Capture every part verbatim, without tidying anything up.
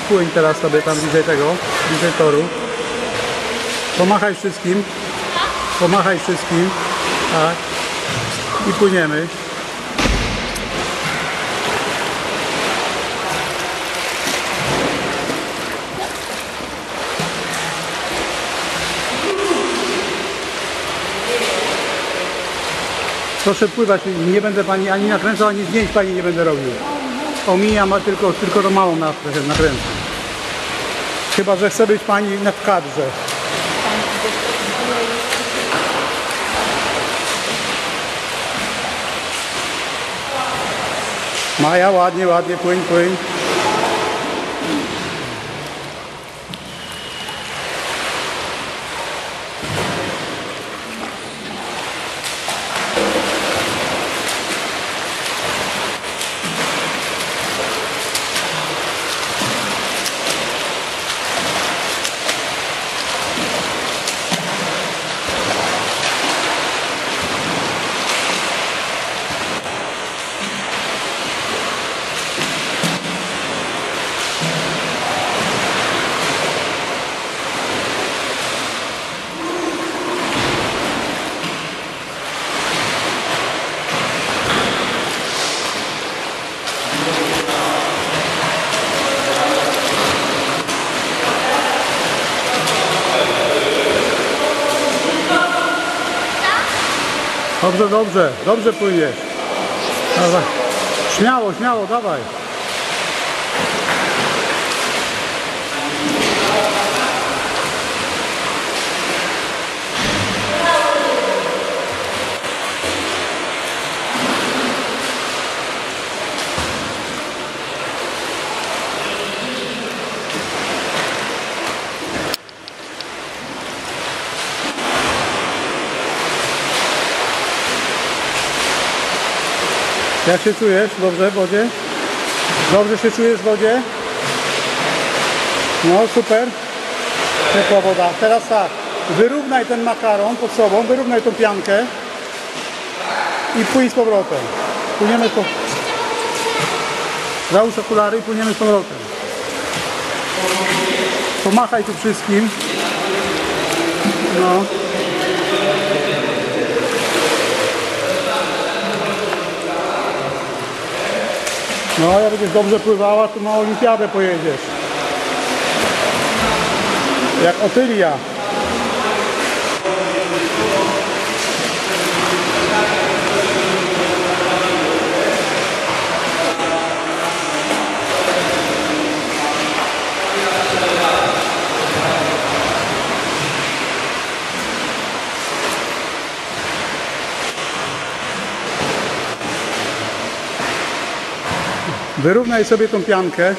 płyń teraz sobie tam bliżej tego, bliżej toru. Pomachaj wszystkim. Pomachaj wszystkim. Tak. I płyniemy. Proszę pływać, nie będę pani ani nakręcał, ani zdjęć pani nie będę robił. Omijam, a tylko, tylko to małą nakręcę. Chyba że chce być pani w kadrze. Maja, ładnie, ładnie, płyń, płyń. Dobrze, dobrze, dobrze płyniesz. Dawaj. Śmiało, śmiało, dawaj. Jak się czujesz? Dobrze w wodzie? Dobrze się czujesz w wodzie? No super. Ciepła woda. Teraz tak, wyrównaj ten makaron pod sobą, wyrównaj tą piankę i płyń z powrotem. Płyniemy po... Załóż okulary i płyniemy z powrotem. Pomachaj tu wszystkim. No. No, jak będziesz dobrze pływała, to na olimpiadę pojedziesz. Jak Otylia. Wyrównaj sobie tą piankę.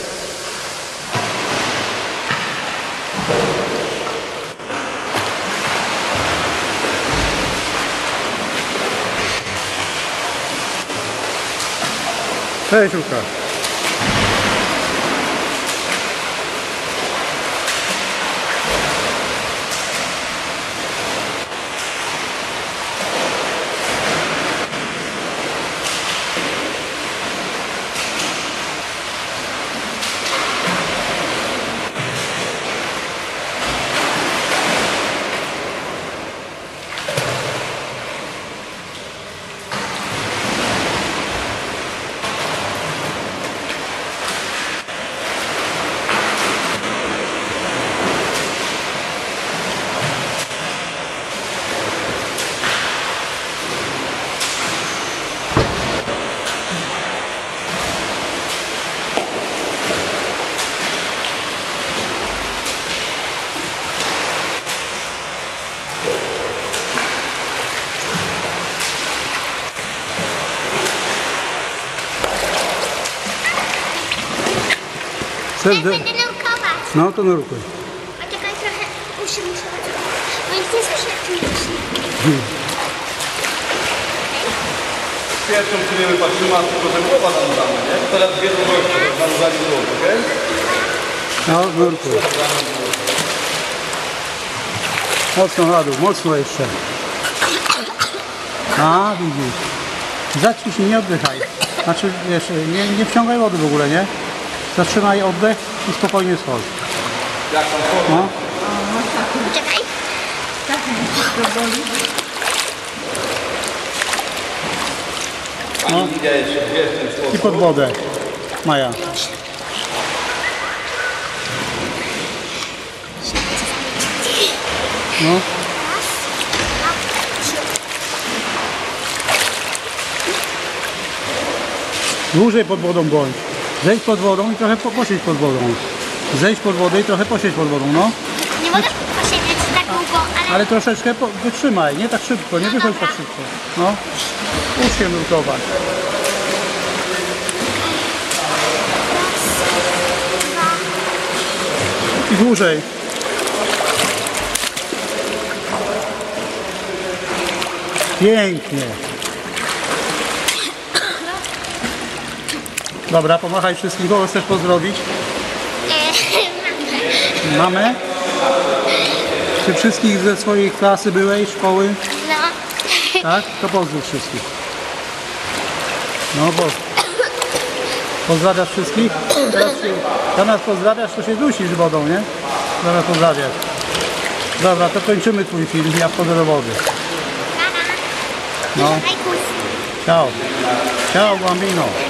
Cześć, Łukasz. Ja będę nurkować. No to nurkuj. A czekaj trochę, muszę, muszę. Bo nie słyszę, jak mi rośnie. Pierwszą chwilę patrzymy, a tylko że głowa zanurzana, nie? Teraz dwie długości, zanurzali głowę, okej? No, nurkuj. Mocno na dół, mocno jeszcze. A, widzisz. Zaciśnij, nie oddychaj. Znaczy, wiesz, nie, nie wciągaj wody w ogóle, nie? Zatrzymaj oddech. i spokojnie schodź. Jak tam chodzi? No. Czekaj. No. Lidia jeszcze dwie w ten sposób. I pod wodę. Maja. No. Raz, dwa, trzy. Dłużej pod wodą bądź. Zejdź pod wodą i trochę po- posiedź pod wodą. Zejdź pod wodę i trochę posiedź pod wodą, no. Nie możesz posiedzieć tak długo, ale... Ale troszeczkę po- wytrzymaj, nie tak szybko, nie wychodź tak szybko. No. Ucz się nurkować. I dłużej. Pięknie. Dobra, pomachaj wszystkim. Kogo chcesz pozdrowić? E, Mamę? Czy wszystkich ze swojej klasy byłeś, szkoły? No. Tak? To pozdrów wszystkich. No bo. Pozdrawiasz wszystkich? Teraz się, zamiast pozdrawiasz, to się dusisz wodą, nie? Zamiast pozdrawiać. Dobra, to kończymy twój film. Ja wchodzę do wody. Mama. No. Daj kus. Ciao. Ciao, bambino.